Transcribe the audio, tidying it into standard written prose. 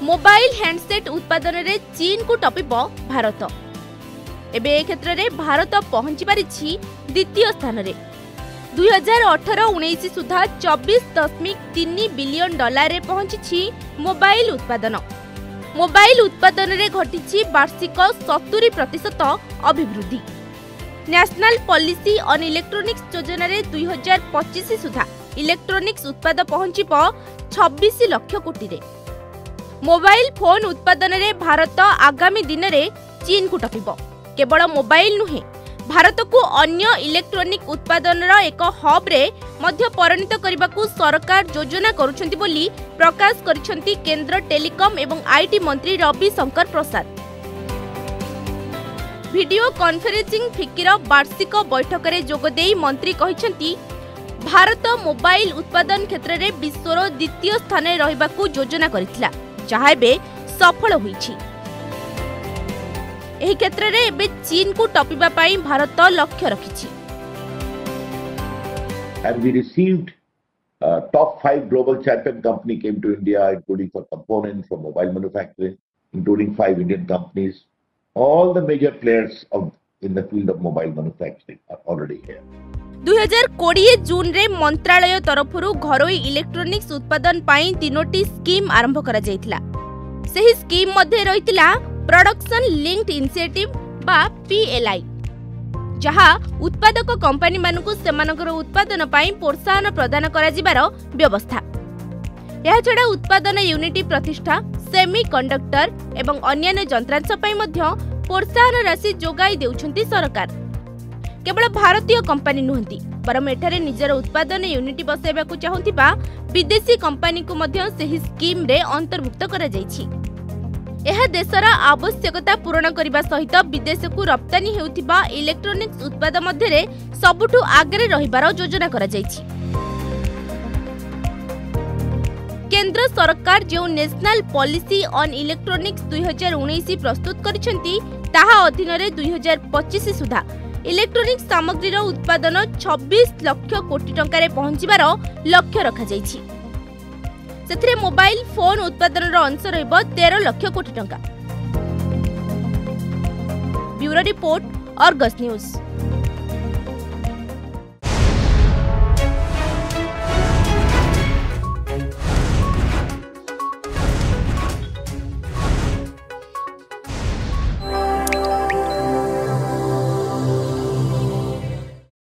Mobile handset उत्पादन रे चीन को टपिब भारत। एबे ए क्षेत्र में भारत पहुंची पारिछि द्वितीय स्थान रे। 2018-19 सुधा 24.3 बिलियन डॉलर रे पहुंची मोबाइल उत्पादन। मोबाइल उत्पादन रे घटिछि वार्षिक 70% अभिवृद्धि। नेशनल पॉलिसी ऑन इलेक्ट्रॉनिक्स योजना रे 2025 सुधा इलेक्ट्रॉनिक्स उत्पाद पहुंची 26 लाख कोटी रे। मोबाइल फोन उत्पादन रे भारत आगामी दिन रे चीन को टपिब। केवल मोबाइल नुहे, भारत को अन्य इलेक्ट्रॉनिक उत्पादन एक हब रे मध्य परिणत करने को सरकार योजना करुछंती बोली प्रकाश करिसंती केंद्र टेलीकॉम एवं आईटी मंत्री रविशंकर प्रसाद। वीडियो कॉन्फ्रेंसिंग फिकिर वार्षिक बैठक रे जोगदेई मंत्री कहिसंती भारत मोबाइल उत्पादन क्षेत्र में विश्वर द्वितीय स्थान में रहिबाकू योजना करितला, जहा एबे सफल होईछि। एही क्षेत्र में एबे चीन को टपिबा पाई भारत लक्ष्य रखिछि। And we received top 5 global champion company came to India, including for components, for mobile manufacturing, including 5 Indian companies. All the major players in the field of mobile manufacturing are already here. 2020 जून रे मंत्रालय तरफरु घरोई electronics उत्पादन पाई 3टी scheme आरंभ करा जायतिला। सेही scheme मध्ये रहितिला production linked initiative बा PLI, जहा उत्पादक कंपनी मानकु सेमानकर उत्पादन पाई प्रोत्साहन प्रदान करा जिबार व्यवस्था। यह छडा उत्पादन यूनिट प्रतिष्ठा, सेमीकंडक्टर एवं अन्य यंत्रांश पाई मध्य प्रोत्साहन राशि जोगाई देउछंती सरकार। केवल भारतीय कंपनी नुहंती, बरम एठारे निजर उत्पादन यूनिट बसाइबा को चाहुथिबा विदेशी कंपनी को मध्य सेही स्कीम रे अंतर्भुक्त करा जायछि। यह देशर आवश्यकता पूरण करने सहित विदेश को रप्तानी हेउथिबा इलेक्ट्रॉनिक्स उत्पाद मध्यरे सबुठु आगरे रहिबार योजना करा जायछि। केंद्र सरकार जो नेशनल पॉलिसी ऑन इलेक्ट्रॉनिक्स 2019 प्रस्तुत करिसेंती ताहा अधीन रे 2025 सुधा इलेक्ट्रॉनिक्स सामग्रीर उत्पादन 26 लाख कोटी टंका रे पहुंचीबार लक्ष्य रखा जायछि। सेथिरे मोबाइल फोन उत्पादन अंश रहिब 13 लाख कोटी टंका। Bureau report, Argus news.